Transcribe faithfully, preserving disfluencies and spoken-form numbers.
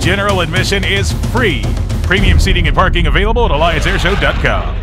General admission is free. Premium seating and parking available at alliance airshow dot com.